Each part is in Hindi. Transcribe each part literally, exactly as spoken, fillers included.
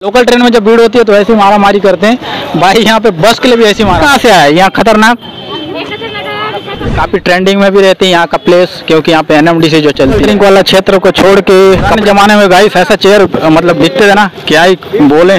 लोकल ट्रेन में जब भीड़ होती है तो ऐसी मारा मारी करते हैं भाई। यहाँ पे बस के लिए भी ऐसी मारा। कहाँ से आया यहाँ खतरनाक? काफी ट्रेंडिंग में भी रहती है यहाँ का प्लेस, क्योंकि यहाँ पे एनएमडीसी जो चलती है। ड्रिंक वाला क्षेत्र को छोड़ के पुराने जमाने में गाइस ऐसा चेयर मतलब दिखते थे ना, क्या ही बोले।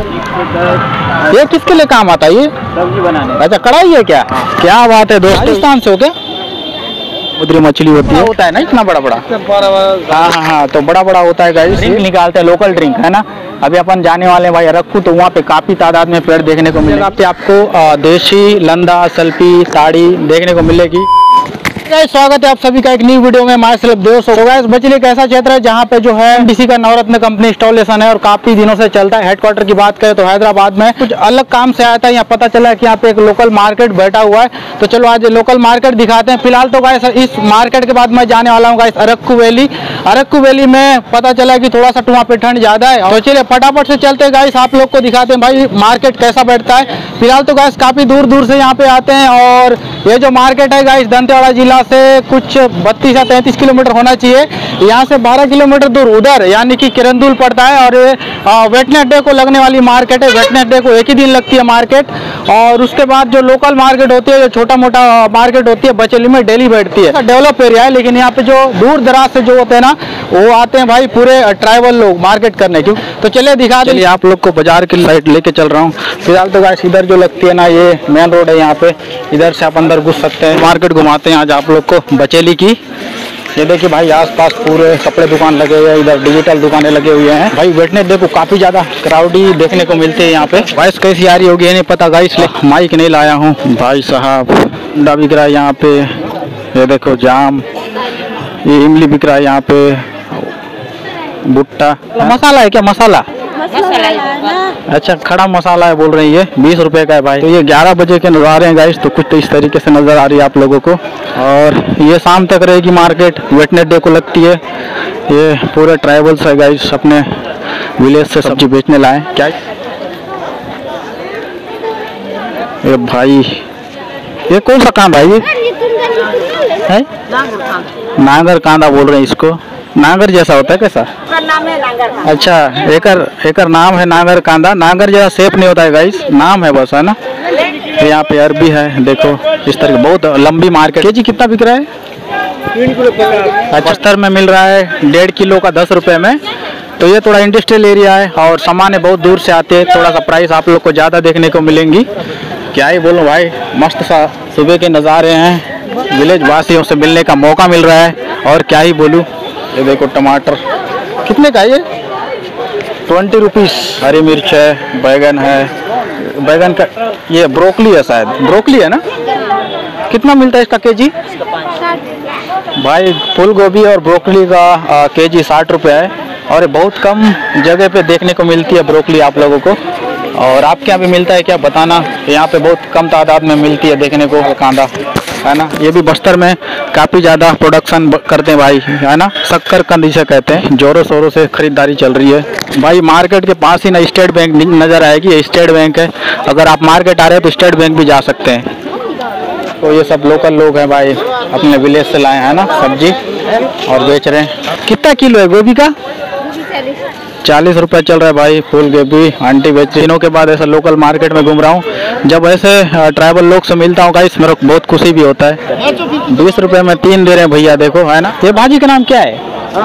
ये किसके लिए काम आता है? ये सब्जी बनाने। अच्छा कढ़ाई है क्या? क्या बात है दोस्त, राजस्थान से हो क्या? समुद्री मछली होती है, होता है ना इतना बड़ा बड़ा। हाँ हाँ हाँ तो बड़ा बड़ा होता है गाइस। ड्रिंक निकालते हैं, लोकल ड्रिंक है ना। अभी अपन जाने वाले हैं भाई अरक्कू, तो वहाँ पे काफी तादाद में पेड़ देखने को मिलेगा। पे आपको देशी लंदा सल्फी साड़ी देखने को मिलेगी। स्वागत है आप सभी का एक न्यू वीडियो में। Myself Dev. सो गाइस बचली एक ऐसा क्षेत्र है जहाँ पे जो है एनएमडीसी का नवरत्न कंपनी इंस्टॉलेशन है और काफी दिनों से चलता है। हेडक्वार्टर की बात करें तो हैदराबाद में, कुछ अलग काम से आया था। यहाँ पता चला कि यहाँ पे एक लोकल मार्केट बैठा हुआ है, तो चलो आज लोकल मार्केट दिखाते हैं। फिलहाल तो गाइस इस मार्केट के बाद मैं जाने वाला हूँ guys Araku valley. Araku valley में पता चला कि थोड़ा सा वहाँ पे ठंड ज्यादा है, तो चलिए फटाफट से चलते हैं गाइस, आप लोग को दिखाते हैं भाई मार्केट कैसा बैठता है। फिलहाल तो गाइस काफी दूर दूर से यहाँ पे आते हैं और ये जो मार्केट है गाइस दंतेवाड़ा जिला से कुछ बत्तीस या तैंतीस किलोमीटर होना चाहिए। यहाँ से बारह किलोमीटर दूर उधर यानी कि किरंदुल पड़ता है। और वेटनेसडे को लगने वाली मार्केट है। वेटनेसडे को एक ही दिन लगती है मार्केट, और उसके बाद जो लोकल मार्केट होती है, जो छोटा मोटा मार्केट होती है बचेली में डेली बैठती है। डेवलप एरिया है, लेकिन यहाँ पे जो दूर दराज से जो होते हैं ना वो आते हैं भाई पूरे ट्राइबल लोग मार्केट करने। क्यों तो चलिए दिखा दें आप लोग को बाजार की साइड लेके चल रहा हूँ। फिलहाल तो गाइस इधर जो लगती है ना ये मेन रोड है, यहाँ पे इधर से आप अंदर घुस सकते हैं। मार्केट घुमाते हैं आज आप लोग को बचेली की। ये देखिए भाई आसपास पूरे कपड़े दुकान लगे हुए हैं, इधर डिजिटल दुकानें लगे हुए हैं भाई। वेटनेसडे को काफी ज्यादा क्राउडी देखने को मिलते हैं यहाँ पे। वॉइस कैसी आ रही होगी नहीं पता गाइस, माइक नहीं लाया हूँ भाई साहब। अंडा बिक रहा है यहाँ पे, ये देखो जाम, ये इमली बिक रहा है यहाँ पे, भुट्टा। मसाला है क्या? मसाला अच्छा खड़ा मसाला है बोल रही है, बीस रुपए का है भाई। तो ये ग्यारह बजे के नज़ारे हैं गाइस, तो कुछ तो इस तरीके से नजर आ रही है आप लोगों को। और ये शाम तक रहेगी मार्केट, वेटनेसडे को लगती है। ये पूरे ट्राइबल्स है गाइस, अपने विलेज से सब्जी बेचने लाए। क्या ये भाई ये कौन सा कांदा है? ये नागर कांदा बोल रहे हैं इसको। नागर जैसा होता है कैसा? नाम है नागर। अच्छा एकर एकर नाम है नागर कांदा। नागर जैसा शेप नहीं होता है गाइस, नाम है बस, है ना। यहाँ पे अरबी है देखो इस तरह, बहुत लंबी मार्केट। केजी कितना बिक रहा है? पचहत्तर में मिल रहा है, डेढ़ किलो का दस रुपए में। तो ये थोड़ा इंडस्ट्रियल एरिया है और सामान बहुत दूर से आते हैं, थोड़ा सा प्राइस आप लोग को ज्यादा देखने को मिलेंगी। क्या ही बोलूँ भाई, मस्त सा सुबह के नज़ारे हैं, विलेज वासियों से मिलने का मौका मिल रहा है। और क्या ही बोलूँ, ये देखो टमाटर कितने का? ये ट्वेंटी रुपीस। हरी मिर्च है, बैगन है, बैगन का ये ब्रोकली है शायद, ब्रोकली है ना। कितना मिलता है इसका केजी? भाई फूल गोभी और ब्रोकली का आ, केजी साठ रुपये है, और बहुत कम जगह पे देखने को मिलती है ब्रोकली आप लोगों को। और आपके यहाँ भी मिलता है क्या बताना, यहाँ पे बहुत कम तादाद में मिलती है देखने को कांदा, है ना। ये भी बस्तर में काफ़ी ज़्यादा प्रोडक्शन करते हैं भाई, है ना। शक्कर कंद जिसे कहते हैं, जोरों शोरों से खरीदारी चल रही है भाई। मार्केट के पास ही ना स्टेट बैंक नज़र आएगी, ये स्टेट बैंक है। अगर आप मार्केट आ रहे हैं तो स्टेट बैंक भी जा सकते हैं। तो ये सब लोकल लोग हैं भाई, अपने विलेज से लाए हैं ना सब्जी और बेच रहे हैं। कितना किलो है गोभी का? चालीस रुपये चल रहा है भाई फूल गोभी। आंटी बेच, दिनों के बाद ऐसा लोकल मार्केट में घूम रहा हूँ। जब ऐसे ट्राइबल लोग से मिलता हूँ गाइस, मेरे को बहुत खुशी भी होता है। बीस रुपए में तीन दे रहे हैं भैया, देखो है ना। ये भाजी का नाम क्या है?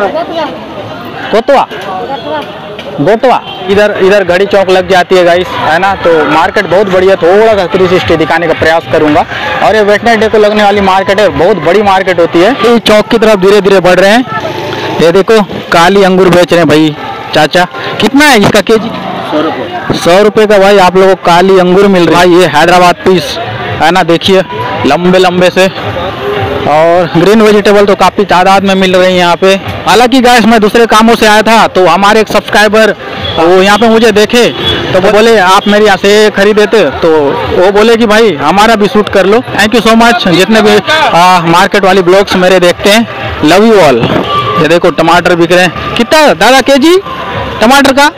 गोटवा। गोटवा। इधर इधर घड़ी चौक लग जाती है गाइस, है ना। तो मार्केट बहुत बढ़िया, थोड़ा सा थ्री सिक्सटी दिखाने का प्रयास करूंगा। और ये वेटनेसडे को लगने वाली मार्केट है, बहुत बड़ी मार्केट होती है। ये चौक की तरफ धीरे धीरे बढ़ रहे हैं। ये देखो काली अंगूर बेच रहे हैं भाई चाचा। कितना है इसका केजी? सौ रुपये। सौ रुपये का भाई आप लोगों को काली अंगूर मिल रहा है। ये हैदराबाद पीस है ना, देखिए लंबे लंबे से। और ग्रीन वेजिटेबल तो काफ़ी तादाद में मिल रही है यहाँ पे। हालांकि गाइस मैं दूसरे कामों से आया था, तो हमारे एक सब्सक्राइबर वो यहाँ पे मुझे देखे तो वो बोले आप मेरे यहाँ से खरीदे थे, तो वो बोले कि भाई हमारा भी शूट कर लो। थैंक यू सो मच जितने भी आ, मार्केट वाली ब्लॉग्स मेरे देखते हैं, लव यू ऑल। ये देखो टमाटर बिक रहे हैं। कितना दादा केजी टमाटर का?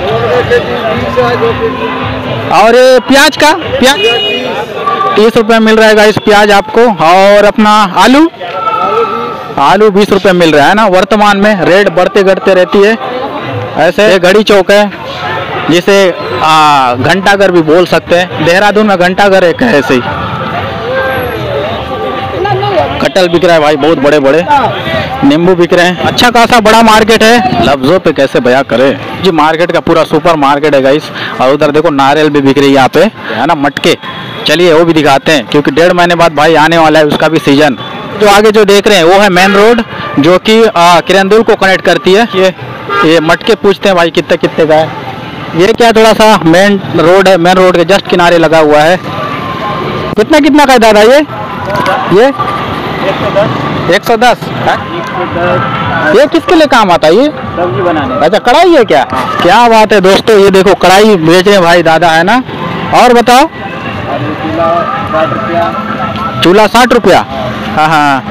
और प्याज का? प्याज तीस रुपये मिल रहा है गाइस प्याज आपको। और अपना आलू आलू बीस रुपये मिल रहा है ना। वर्तमान में रेट बढ़ते घटते रहती है ऐसे। घड़ी चौक है, जिसे घंटाघर भी बोल सकते हैं। देहरादून में घंटाघर एक है ऐसे ही। कटहल बिक रहा है भाई, बहुत बड़े बड़े। नींबू बिक रहे हैं। अच्छा खासा बड़ा मार्केट है, लफ्जों पे कैसे बयां करे जी। मार्केट का पूरा सुपर मार्केट है गाइस। और उधर देखो नारियल भी बिक रही है यहाँ पे, है ना, मटके। चलिए वो भी दिखाते हैं, क्योंकि डेढ़ महीने बाद भाई आने वाला है, उसका भी सीजन। जो आगे जो देख रहे हैं वो है मेन रोड, जो कि किरंदुल को कनेक्ट करती है। ये ये मटके पूछते हैं भाई कितने कितने का है। ये क्या थोड़ा सा मेन रोड है, मेन रोड के जस्ट किनारे लगा हुआ है। कितना कितना का है दादा ये ये एक सौ दस। ये किसके लिए काम आता है? ये सब्जी बनाने। अच्छा, कढ़ाई है क्या? क्या बात है दोस्तों, ये देखो कढ़ाई बेच रहे हैं भाई दादा, है ना। और बताओ, चूल्हा साठ रुपया। हाँ हाँ,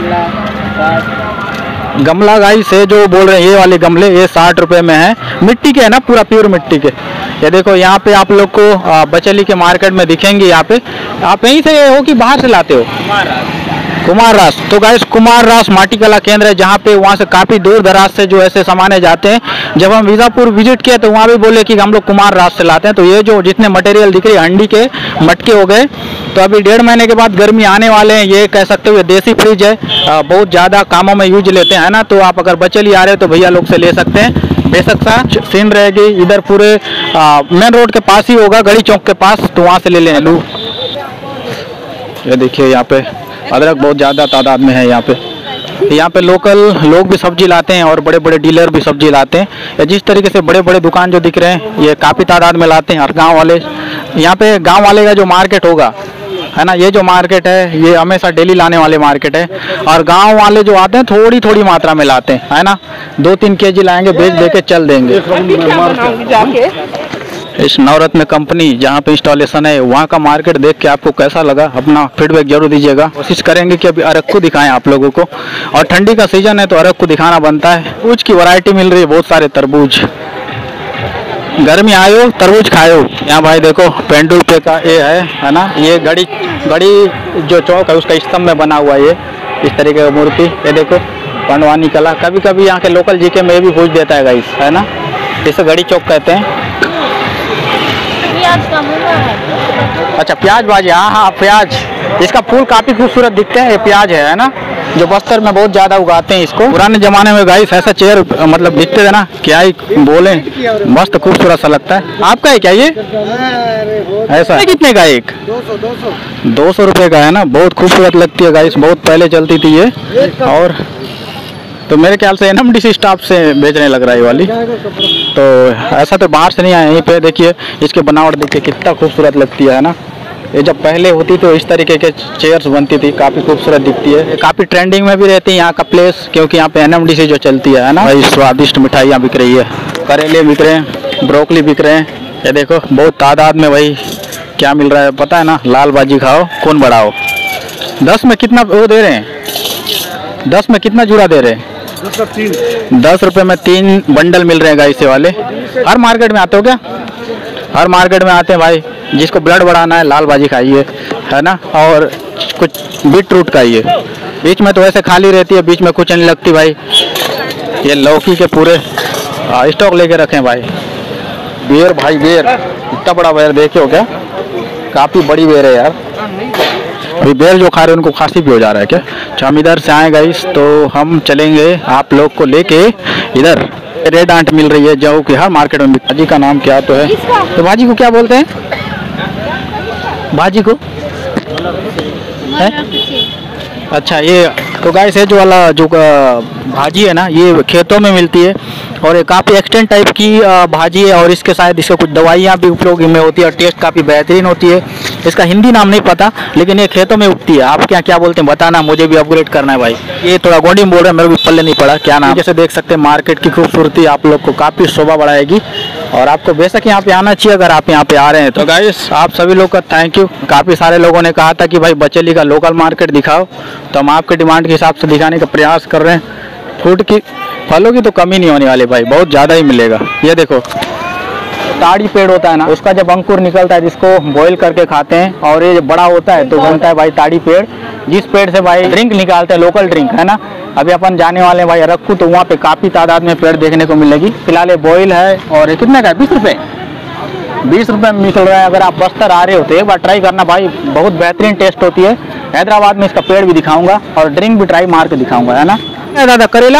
गमला गाइस है जो बोल रहे हैं, ये वाले गमले ये साठ रुपए में है। मिट्टी के है ना, पूरा प्योर मिट्टी के। ये देखो यहाँ पे आप लोग को बचेली के मार्केट में दिखेंगे। यहाँ पे आप यहीं से हो कि बाहर से लाते हो? कुमार रास। तो गाइस कुमार रास माटी कला केंद्र है, जहाँ पे वहाँ से काफ़ी दूर दराज से जो ऐसे सामाने जाते हैं। जब हम बीजापुर विजिट किए तो वहाँ भी बोले कि हम लोग कुमार रास से लाते हैं। तो ये जो जितने मटेरियल दिख रही है, हंडी के मटके हो गए। तो अभी डेढ़ महीने के बाद गर्मी आने वाले हैं। ये कह सकते हो देसी फ्रिज है, बहुत ज़्यादा कामों में यूज लेते हैं, ना। तो आप अगर बचेली आ रहे हो तो भैया लोग से ले सकते हैं। बेशक सा सीन रहेगी इधर पूरे मेन रोड के पास ही होगा, गड़ी चौक के पास, तो वहाँ से ले लें। लू ये देखिए यहाँ पे अदरक बहुत ज़्यादा तादाद में है। यहाँ पे यहाँ पे लोकल लोग भी सब्जी लाते हैं और बड़े बड़े डीलर भी सब्जी लाते हैं। जिस तरीके से बड़े बड़े दुकान जो दिख रहे हैं, ये काफ़ी तादाद में लाते हैं। और गांव वाले, यहाँ पे गांव वाले का जो मार्केट होगा, है ना, ये जो मार्केट है ये हमेशा डेली लाने वाले मार्केट है। और गांव वाले जो आते हैं थोड़ी थोड़ी मात्रा में लाते हैं, है ना। दो तीन के जी लाएंगे, बेच दे के चल देंगे। इस नवरत्न कंपनी जहाँ पे इंस्टॉलेशन है, वहाँ का मार्केट देख के आपको कैसा लगा, अपना फीडबैक जरूर दीजिएगा। कोशिश करेंगे कि अभी अरक्कू दिखाएं आप लोगों को, और ठंडी का सीजन है तो अरक्कू दिखाना बनता है। तरबूज की वैरायटी मिल रही है, बहुत सारे तरबूज। गर्मी आयो तरबूज खायो। यहाँ भाई देखो पेंडुल पे का ये है, है ना। ये घड़ी घड़ी जो चौक है उसका स्तंभ में बना हुआ, ये इस तरीके की मूर्ति। ये देखो पंडवानी कला। कभी कभी यहाँ के लोकल जीके में भी पूछ देता है गाइस, है ना। इसे घड़ी चौक कहते हैं। अच्छा, प्याज बाजी। हाँ हाँ, प्याज। इसका फूल काफी खूबसूरत दिखते हैं। ये प्याज है, है ना, जो बस्तर में बहुत ज्यादा उगाते हैं इसको। पुराने जमाने में गाइस ऐसा चेयर मतलब दिखते थे ना, क्या ही बोले, मस्त खूबसूरत सा लगता है। आपका है क्या ये? ऐसा है। कितने का एक? दो सौ रुपये का है ना। बहुत खूबसूरत लगती है गाइस, बहुत पहले चलती थी ये। और तो मेरे ख्याल से एनएमडीसी स्टाफ से बेचने लग रहा है ये वाली। तो ऐसा तो बाहर से नहीं आया। यहीं पे देखिए इसके बनावट देखिए कितना खूबसूरत लगती है, ना। ये जब पहले होती तो इस तरीके के चेयर्स बनती थी, काफ़ी खूबसूरत दिखती है। काफ़ी ट्रेंडिंग में भी रहती है यहाँ का प्लेस, क्योंकि यहाँ पे एनएमडीसी जो चलती है, ना। भाई स्वादिष्ट मिठाइयाँ बिक रही है, करेले बिक रहे हैं, ब्रोकली बिक रहे हैं। ये देखो बहुत तादाद में भाई क्या मिल रहा है पता है ना, लाल बाजी खाओ खून बढ़ाओ। दस में कितना वो दे रहे हैं? दस में कितना जुड़ा दे रहे हैं? दस रुपए में तीन बंडल मिल रहे हैं गाइस वाले। हर मार्केट में आते हो क्या? हर मार्केट में आते हैं भाई। जिसको ब्लड बढ़ाना है लाल बाजी खाइए, है ना। और कुछ बीट रूट खाइए। बीच में तो ऐसे खाली रहती है, बीच में कुछ नहीं लगती भाई। ये लौकी के पूरे स्टॉक लेके रखें भाई। बेर भाई, बेर इतना बड़ा बेर देखे हो क्या? काफ़ी बड़ी बेर है यार। अभी बेर जो खा रहे हैं उनको खांसी भी हो जा रहा है क्या? अच्छा, हम इधर से आए गाइस, तो हम चलेंगे आप लोग को लेके इधर। रेड आंट मिल रही है जो कि हर मार्केट में। भाजी का नाम क्या तो है? तो भाजी को क्या बोलते हैं? भाजी को है? अच्छा, ये तो गाइस है जो वाला जो भाजी है ना, ये खेतों में मिलती है और ये काफ़ी एक्सटेंट टाइप की भाजी है। और इसके शायद इसको कुछ दवाइयाँ भी उपयोग में होती है और टेस्ट काफ़ी बेहतरीन होती है। इसका हिंदी नाम नहीं पता, लेकिन ये खेतों में उगती है। आप क्या क्या बोलते हैं बताना, मुझे भी अपग्रेड करना है भाई। ये थोड़ा गोडी में बोल रहे हैं, मेरे को पल्ले नहीं पड़ा क्या नाम। जैसे देख सकते हैं मार्केट की खूबसूरती आप लोग को काफ़ी शोभा बढ़ाएगी और आपको बेशक यहाँ पे आना चाहिए अगर आप यहाँ पे आ रहे हैं। तो गाइस आप सभी लोग का थैंक यू। काफ़ी सारे लोगों ने कहा था कि भाई बचेली का लोकल मार्केट दिखाओ, तो हम आपके डिमांड के हिसाब से दिखाने का प्रयास कर रहे हैं। फ्रूट की फलों की तो कमी नहीं होने वाली भाई, बहुत ज़्यादा ही मिलेगा। ये देखो ताड़ी पेड़ होता है ना, उसका जब अंकुर निकलता है जिसको बॉईल करके खाते हैं और ये जब बड़ा होता है तो बनता है भाई ताड़ी पेड़, जिस पेड़ से भाई ड्रिंक निकालते हैं, लोकल ड्रिंक, है ना। अभी अपन जाने वाले हैं भाई अरक्कू, तो वहाँ पे काफ़ी तादाद में पेड़ देखने को मिलेगी। फिलहाल ये बॉयल है और ये कितने का है? बीस रुपये बीस रुपए में मिल रहा है। अगर आप बस्तर आ रहे हो तो एक बार ट्राई करना भाई, बहुत बेहतरीन टेस्ट होती है। हैदराबाद में इसका पेड़ भी दिखाऊंगा और ड्रिंक भी ट्राई मार के दिखाऊंगा, है ना। दादा करेला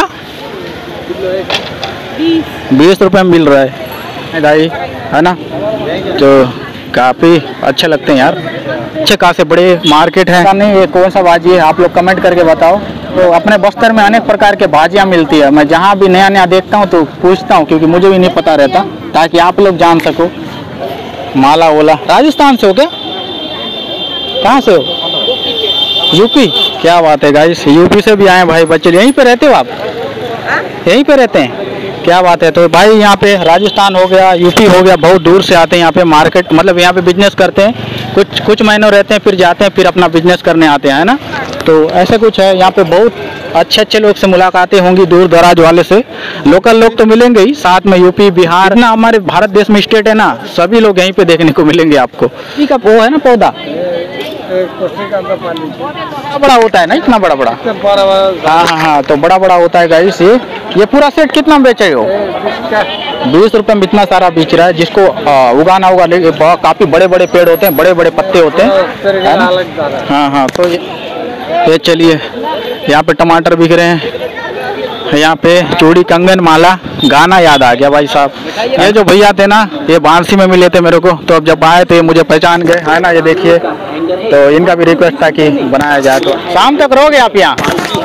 बीस रुपए में मिल रहा है दाई, है ना। तो काफ़ी अच्छे लगते हैं यार, अच्छे खासे बड़े मार्केट है। नहीं ये कौन सा भाजी है आप लोग कमेंट करके बताओ। तो अपने बस्तर में अनेक प्रकार के भाजियाँ मिलती है। मैं जहाँ भी नया नया देखता हूँ तो पूछता हूँ, क्योंकि मुझे भी नहीं पता रहता, ताकि आप लोग जान सको। माला ओला राजस्थान से हो क्या, कहाँ से हो? यूपी। क्या बात है गाइस, यूपी से भी आए भाई बच्चे। यहीं पे रहते हो आप? यहीं पे रहते हैं, क्या बात है। तो भाई यहाँ पे राजस्थान हो गया, यूपी हो गया, बहुत दूर से आते हैं यहाँ पे मार्केट, मतलब यहाँ पे बिजनेस करते हैं। कुछ कुछ महीनों रहते हैं, फिर जाते हैं, फिर अपना बिजनेस करने आते हैं, है ना। तो ऐसा कुछ है यहाँ पे। बहुत अच्छे अच्छे लोग से मुलाकातें होंगी, दूर दराज वाले से। लोकल लोग तो मिलेंगे ही, साथ में यूपी बिहार ना, हमारे भारत देश में स्टेट है ना, सभी लोग यहीं पे देखने को मिलेंगे आपको। ठीक है, वो है ना पौधा बड़ा होता है ना, इतना बड़ा बड़ा। हाँ हाँ हाँ, तो बड़ा बड़ा होता है गाइस। ये ये पूरा सेट कितना बेचे हो? बीस रुपए में इतना सारा बेच रहा है। जिसको आ, उगाना होगा, काफी बड़े बड़े पेड़ होते हैं, बड़े बड़े पत्ते होते हैं। हाँ हाँ, तो ये, ये चलिए, यहाँ पे टमाटर बिक रहे हैं, यहाँ पे चूड़ी कंगन माला। गाना याद आ गया भाई साहब, ये जो भैया थे ना, ये बांसी में मिले थे मेरे को, तो अब जब आए तो ये मुझे पहचान गए, है ना। ये देखिए, तो इनका भी रिक्वेस्ट था कि बनाया जाए। तो शाम तक रहोगे आप यहाँ?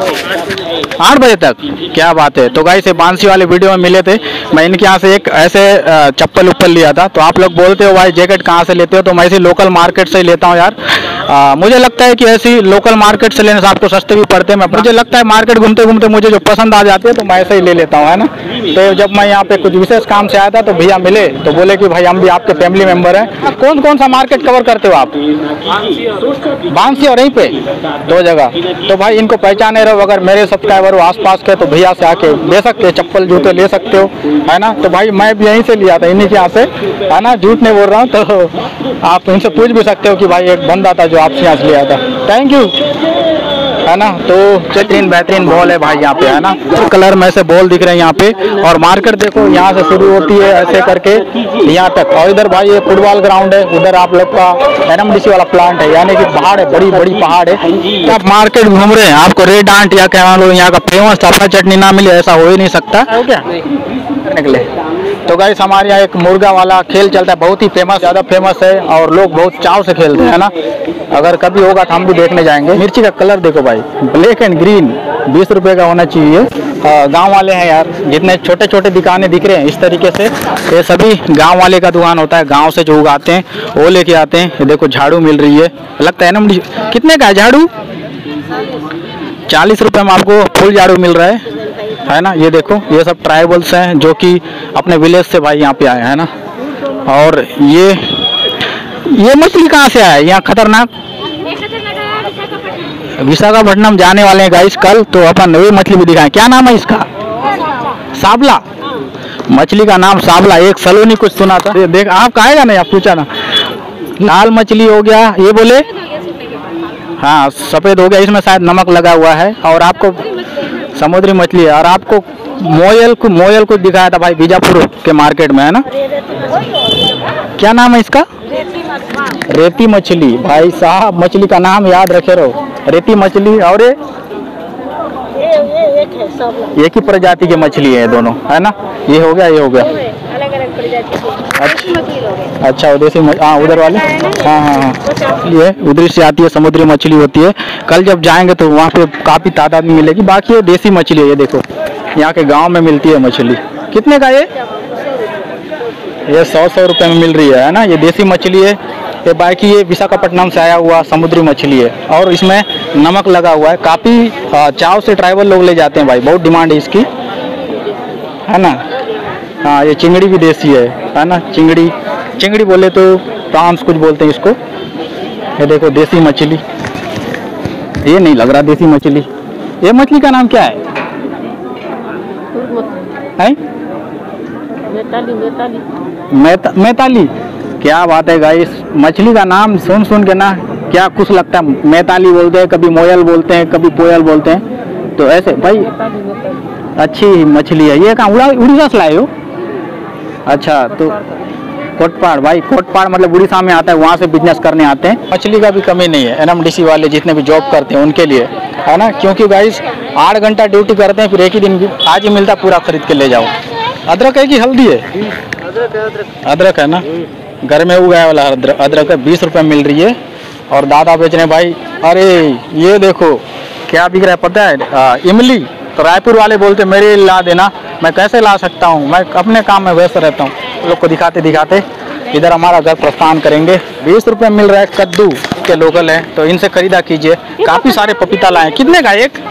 आठ बजे तक, क्या बात है। तो गाइस ये बांसी वाले वीडियो में मिले थे, मैं इनके यहाँ से एक ऐसे चप्पल उप्पल लिया था। तो आप लोग बोलते हो भाई जैकेट कहाँ से लेते हो, तो मैं ऐसे लोकल मार्केट से ही लेता हूँ यार। आ, मुझे लगता है कि ऐसी लोकल मार्केट से लेने से आपको सस्ते भी पड़ते हैं। मैं मुझे लगता है मार्केट घूमते घूमते मुझे जो पसंद आ जाते हैं तो मैं ऐसे ही ले लेता हूँ, है ना। तो जब मैं यहाँ पे कुछ विशेष काम से आया था तो भैया मिले, तो बोले कि भाई हम भी आपके फैमिली मेंबर हैं। कौन कौन सा मार्केट कवर करते हो आप? बांसी और यहीं पे दो जगह। तो भाई इनको पहचाने रहो, अगर मेरे सब्सक्राइबर हो आसपास के तो भैया से आके ले सकते हो, चप्पल जूते ले सकते हो, है ना। तो भाई मैं भी यहीं से लिया था, इन्हीं के यहाँ से, है ना, झूठ नहीं बोल रहा हूँ। तो आप इनसे पूछ भी सकते हो कि भाई एक बंदा था जो आपसे यहाँ से लिया था। थैंक यू, है ना। तो बेहतरीन बेहतरीन बॉल है भाई यहाँ पे, है ना। कलर में से बॉल दिख रहे हैं यहाँ पे। और मार्केट देखो यहाँ से शुरू होती है ऐसे करके यहाँ तक। और इधर भाई ये फुटबॉल ग्राउंड है, उधर आप लोग का एनएमडीसी वाला प्लांट है, यानी कि पहाड़ है, बड़ी बड़ी पहाड़ है। आप मार्केट घूम रहे हैं, आपको रेड आंट या क्या लो यहाँ का फेमस चापा चटनी ना मिले, ऐसा हो ही नहीं सकता, हो क्या निकले। तो गाइस हमारे यहाँ एक मुर्गा वाला खेल चलता है, बहुत ही फेमस, ज़्यादा फेमस है और लोग बहुत चाव से खेलते हैं, है ना। अगर कभी होगा तो हम भी देखने जाएंगे। मिर्ची का कलर देखो भाई, ब्लैक एंड ग्रीन, बीस रुपए का होना चाहिए। गांव वाले हैं यार, जितने छोटे छोटे दुकानें दिख रहे हैं इस तरीके से, ये सभी गांव वाले का दुकान होता है। गांव से जो उगाते हैं वो लेके आते हैं। ये देखो झाड़ू मिल रही है, लगता है ना। कितने का है झाड़ू? चालीस रुपए में आपको फुल झाड़ू मिल रहा है, है ना। ये देखो, ये सब ट्राइबल्स हैं जो कि अपने विलेज से भाई यहाँ पे आए हैं ना। और ये ये मछली कहाँ से आया है यहाँ खतरनाक? विशाखापट्टनम जाने वाले हैं गाइस कल, तो अपन नई मछली भी दिखाएं। क्या नाम है इसका? साबला। मछली का नाम साबला। एक सलोनी कुछ सुना था, ये देख आप कहेगा नहीं, आप पूछा ना। लाल मछली हो गया, ये बोले हाँ सफेद हो गया, इसमें शायद नमक लगा हुआ है। और आपको समुद्री मछली है। और आपको मोयल को मोयल को दिखाया था भाई बीजापुर के मार्केट में, है ना। क्या नाम है इसका? रेती मछली। भाई साहब मछली का नाम याद रखे रहो, रेती मछली। और ये एक ही प्रजाति की मछली है दोनों, है ना। ये हो गया, ये हो गया, अलग अलग प्रजाति। अच्छा अच्छा, देसी हाँ उधर वाले, हाँ हाँ हाँ, ये उधर से आती है, समुद्री मछली होती है। कल जब जाएंगे तो वहाँ पे काफ़ी तादाद में मिलेगी। बाकी ये देसी मछली है, ये देखो यहाँ के गांव में मिलती है मछली। कितने का ये? ये सौ सौ रुपये में मिल रही है, है ना। ये देसी मछली है। ये बाकी ये विशाखापट्टनम से आया हुआ समुद्री मछली है और इसमें नमक लगा हुआ है। काफ़ी चाव से ट्राइबल लोग ले जाते हैं भाई, बहुत डिमांड है इसकी, है ना। हाँ ये चिंगड़ी भी देसी है, है ना। चिंगड़ी चिंगड़ी बोले तो प्रॉन्स कुछ बोलते हैं इसको। ये देखो देसी मछली, ये नहीं लग रहा देसी मछली। ये मछली का नाम क्या है? है मैताली। मैताली मैताली। क्या बात है गाइस, मछली का नाम सुन सुन के ना क्या कुछ लगता है। मैताली बोलते हैं, कभी मोयल बोलते हैं, कभी कोयल बोलते हैं। तो ऐसे भाई अच्छी मछली है। ये कहाँ उड़ीसा से लाए हो? अच्छा, तो कोटपाड़ भाई, कोटपाड़ मतलब उड़ीसा में आता है, वहाँ से बिजनेस करने आते हैं। मछली का भी कमी नहीं है, एनएमडीसी वाले जितने भी जॉब करते हैं उनके लिए, है ना। क्योंकि गाइस आठ घंटा ड्यूटी करते हैं, फिर एक ही दिन आज ही मिलता, पूरा खरीद के ले जाओ। अदरक है कि हल्दी है? अदरक है ना, घर में उगाया वाला अदरक अदरक है, बीस रुपये मिल रही है। और दादा बेच रहे भाई। अरे ये देखो क्या बिक रहा है पता है? आ, इमली। तो रायपुर वाले बोलते मेरे ला देना, मैं कैसे ला सकता हूँ, मैं अपने काम में व्यस्त रहता हूँ। लोग को दिखाते दिखाते इधर हमारा घर प्रस्थान करेंगे। बीस रुपये मिल रहा है कद्दू के, लोकल है, तो इनसे खरीदा कीजिए। काफ़ी सारे पपीता लाए, कितने का एक?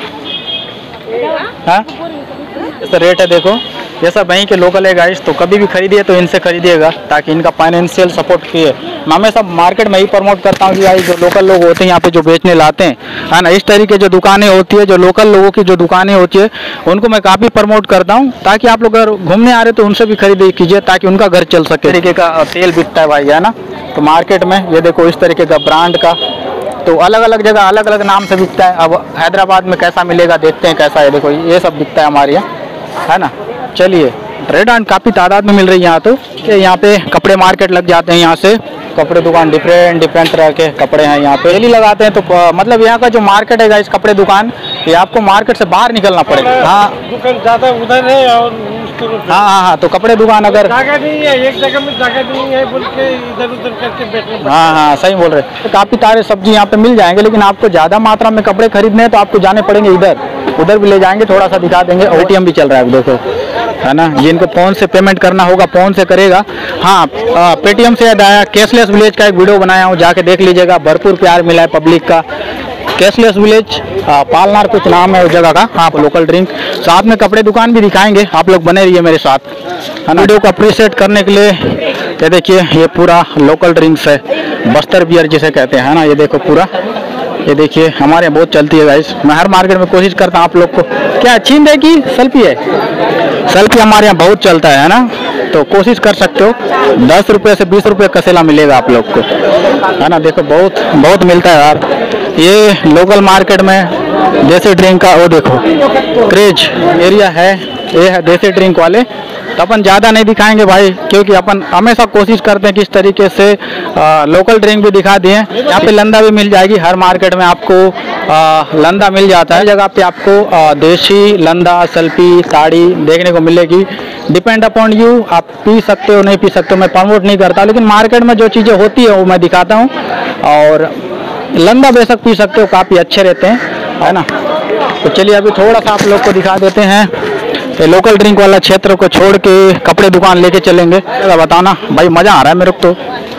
हाँ इसका रेट है देखो, ये सब वहीं के लोकल है गाइस, तो कभी भी खरीदिए तो इनसे खरीदिएगा ताकि इनका फाइनेंशियल सपोर्ट किए। मैं हमेशा मार्केट में ही प्रमोट करता हूँ कि भाई जो लोकल लोग होते हैं यहाँ पे जो बेचने लाते हैं, है ना, इस तरीके जो दुकानें होती है, जो लोकल लोगों की जो दुकानें होती है उनको मैं काफ़ी प्रमोट करता हूँ, ताकि आप लोग अगर घूमने आ रहे तो उनसे भी खरीदी कीजिए ताकि उनका घर चल सके। तरीके का तेल बिकता है भाई, है ना। तो मार्केट में ये देखो इस तरीके का ब्रांड का, तो अलग अलग जगह अलग अलग नाम से बिकता है। अब हैदराबाद में कैसा मिलेगा देखते हैं कैसा है। देखो ये सब बिकता है हमारे यहाँ, है ना। चलिए रेड एंड काफ़ी तादाद में मिल रही है यहाँ। तो यहाँ पे कपड़े मार्केट लग जाते हैं, यहाँ से कपड़े दुकान डिफरेंट डिफरेंट तरह के कपड़े हैं यहाँ पे डेली लगाते हैं। तो मतलब यहाँ का जो मार्केट है इस कपड़े दुकान, ये आपको मार्केट से बाहर निकलना पड़ेगा। हाँ दुकान ज़्यादा उधर है और हाँ हाँ हाँ तो कपड़े दुकान अगर जगह नहीं है, एक जगह में जगह नहीं है बोल के इधर उधर करके बैठने। हाँ हाँ सही बोल रहे हैं। काफ़ी सारे सब्जी यहाँ पे मिल जाएंगे, लेकिन आपको ज़्यादा मात्रा में कपड़े खरीदने हैं तो आपको जाने पड़ेंगे इधर, उधर भी ले जाएंगे, थोड़ा सा दिखा देंगे। एटीएम भी चल रहा है देखो, है ना। जिनको फोन से पेमेंट करना होगा फोन से करेगा। हाँ पेटीएम से याद आया, कैशलेस विलेज का एक वीडियो बनाया हूँ, जाके देख लीजिएगा। भरपूर प्यार मिला है पब्लिक का। कैशलेस विलेज पालनार कुछ नाम है उस जगह का। हाँ लोकल ड्रिंक, साथ में कपड़े दुकान भी दिखाएंगे, आप लोग बने रहिए मेरे साथ, है ना। वीडियो को अप्रिशिएट करने के लिए ये देखिए, ये पूरा लोकल ड्रिंक्स है, बस्तर बियर जिसे कहते हैं, है ना। ये देखो पूरा, ये देखिए हमारे यहाँ बहुत चलती है गाइस। मैं हर मार्केट में कोशिश करता हूँ आप लोग को क्या छीन दे की सेल्फी है, सेल्फी हमारे यहाँ बहुत चलता है, है ना। तो कोशिश कर सकते हो, दस रुपये से बीस रुपये कसेला मिलेगा आप लोग को, है ना। देखो बहुत बहुत मिलता है यार। ये लोकल मार्केट में देसी ड्रिंक का वो देखो क्रेज एरिया है, ये है देसी ड्रिंक वाले। तो अपन ज़्यादा नहीं दिखाएंगे भाई, क्योंकि अपन हमेशा कोशिश करते हैं कि इस तरीके से आ, लोकल ड्रिंक भी दिखा दिए। यहाँ पे लंदा भी मिल जाएगी, हर मार्केट में आपको आ, लंदा मिल जाता है। जगह पे आपको आ, देशी लंदा सल्फी ताड़ी देखने को मिलेगी। डिपेंड अपॉन यू, आप पी सकते हो नहीं पी सकते हो, मैं प्रमोट नहीं करता, लेकिन मार्केट में जो चीज़ें होती है वो मैं दिखाता हूँ। और लंदा बेशक पी सकते हो, काफ़ी अच्छे रहते हैं, है ना। तो चलिए अभी थोड़ा सा आप लोग को दिखा देते हैं। तो लोकल ड्रिंक वाला क्षेत्र को छोड़ के कपड़े दुकान लेके चलेंगे, बताना भाई, मज़ा आ रहा है मेरे को। तो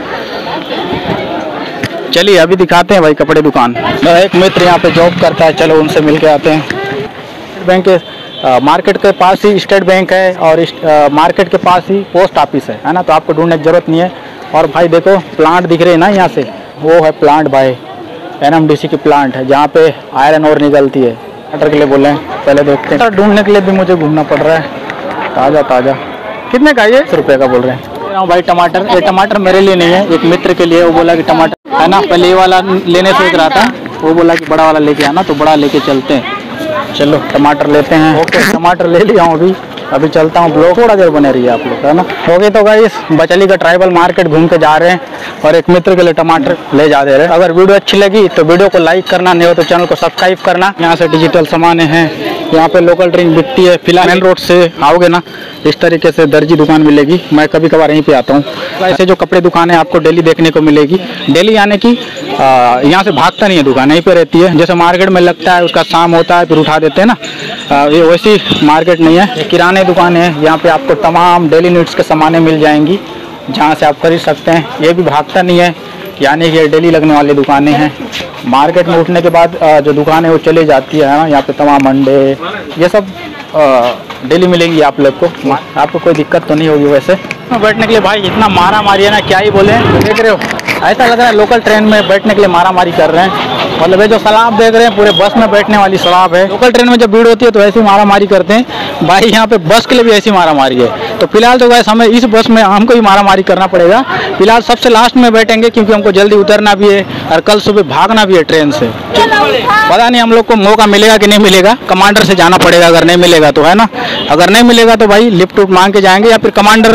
चलिए अभी दिखाते हैं भाई कपड़े दुकान। मेरा एक मित्र यहाँ पे जॉब करता है, चलो उनसे मिल के आते हैं। स्टेट बैंक के आ, मार्केट के पास ही स्टेट बैंक है, और इस, आ, मार्केट के पास ही पोस्ट ऑफिस है, है ना। तो आपको ढूंढने की जरूरत नहीं है। और भाई देखो प्लांट दिख रहे हैं ना यहाँ से, वो है प्लांट भाई, एनएमडीसी की प्लांट है जहाँ पे आयरन और निकलती है। टमाटर के लिए बोले हैं, पहले देखते हैं। ढूंढने के लिए भी मुझे घूमना पड़ रहा है। ताज़ा ताज़ा कितने का ये? सौ रुपये का बोल रहे हैं भाई टमाटर। ये टमाटर मेरे लिए नहीं है, एक मित्र के लिए। वो बोला कि टमाटर, है ना, पहले ये वाला लेने सोच रहा था, वो बोला कि बड़ा वाला लेके आना, तो बड़ा लेके चलते हैं। चलो टमाटर लेते हैं। ओके टमाटर ले लिया हूँ अभी अभी चलता हूँ। ब्लॉग थोड़ा देर बने रही है आप लोग, है ना। हो गए तो गाइस बचली का ट्राइबल मार्केट घूम के जा रहे हैं, और एक मित्र के लिए टमाटर ले जा दे रहे हैं। अगर वीडियो अच्छी लगी तो वीडियो को लाइक करना, नहीं हो तो चैनल को सब्सक्राइब करना। यहाँ से डिजिटल सामान है, यहाँ पे लोकल ड्रिंक बिकती है। फिलहाल मेन रोड से आओगे ना, इस तरीके से दर्जी दुकान मिलेगी, मैं कभी कभार यहीं पे आता हूँ। ऐसे जो कपड़े दुकान है आपको डेली देखने को मिलेगी। डेली यानी कि यहाँ से भागता नहीं है दुकान, यहीं पे रहती है। जैसे मार्केट में लगता है उसका शाम होता है फिर उठा देते हैं ना, आ, ये वैसी मार्केट नहीं है। किराने दुकान है, यहाँ पे आपको तमाम डेली नीड्स के सामानें मिल जाएंगी, जहाँ से आप खरीद सकते हैं। ये भी भागता नहीं है, यानी कि डेली लगने वाली दुकानें हैं। मार्केट में उठने के बाद जो दुकान है वो चली जाती है ना। यहाँ पे तमाम अंडे ये सब डेली मिलेंगी आप लोग को, आपको कोई दिक्कत तो नहीं होगी। वैसे बैठने के लिए भाई इतना मारा मारी है ना, क्या ही बोले। देख रहे हो ऐसा लग रहा है लोकल ट्रेन में बैठने के लिए मारा मारी कर रहे हैं। मतलब ये जो सलाब देख रहे हैं पूरे बस में बैठने वाली सलाब है। लोकल ट्रेन में जब भीड़ होती है तो ऐसी मारा मारी करते हैं भाई, यहाँ पे बस के लिए भी ऐसी मारा मारी है। तो फिलहाल तो वैसे हमें इस बस में हमको ही मारा मारी करना पड़ेगा। फिलहाल सबसे लास्ट में बैठेंगे, क्योंकि हमको जल्दी उतरना भी है और कल सुबह भागना भी है ट्रेन से। पता नहीं हम लोग को मौका मिलेगा कि नहीं मिलेगा, कमांडर से जाना पड़ेगा अगर नहीं मिलेगा तो, है ना। अगर नहीं मिलेगा तो भाई लिफ्ट उफ्ट मांग के जाएंगे, या फिर कमांडर का इंतजार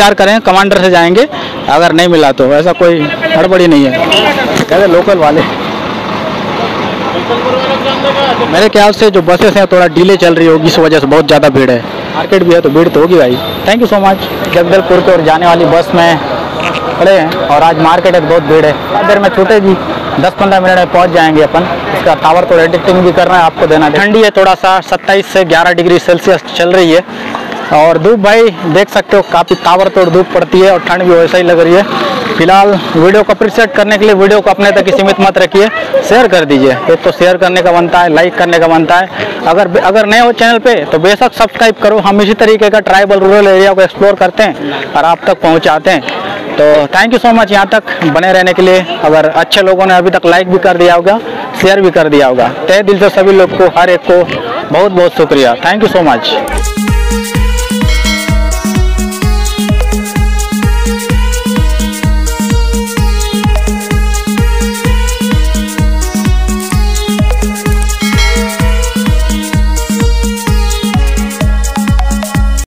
इंतजार करें, कमांडर से जाएंगे, अगर नहीं मिला तो। ऐसा कोई हड़बड़ी नहीं है, कहते लोकल वाले। मेरे ख्याल से जो बसेस हैं थोड़ा डिले चल रही होगी, इस वजह से बहुत ज़्यादा भीड़ है। मार्केट भी है तो भीड़ तो होगी भाई। Thank you so much. Jagdalpur की ओर जाने वाली बस में खड़े हैं और आज मार्केट है, बहुत भीड़ है। थोड़ी देर में छूटेगी, दस पंद्रह मिनट में पहुंच जाएंगे अपन। इसका टावर तो एडिटिंग भी करना है, आपको देना। ठंडी है थोड़ा सा, सत्ताईस से ग्यारह डिग्री सेल्सियस चल रही है। और धूप भाई देख सकते हो, काफ़ी तावर तोड़ धूप पड़ती है और ठंड भी वैसा ही लग रही है। फिलहाल वीडियो को अप्रिशिएट करने के लिए वीडियो को अपने तक ही सीमित मत रखिए, शेयर कर दीजिए। एक तो शेयर करने का बनता है, लाइक करने का बनता है। अगर अगर नए हो चैनल पे तो बेशक सब्सक्राइब करो। हम इसी तरीके का ट्राइबल रूरल एरिया को एक्सप्लोर करते हैं और आप तक पहुँचाते हैं। तो थैंक यू सो मच यहाँ तक बने रहने के लिए। अगर अच्छे लोगों ने अभी तक लाइक भी कर दिया होगा, शेयर भी कर दिया होगा, तहे दिल से सभी लोग को, हर एक को बहुत बहुत शुक्रिया। Thank you so much.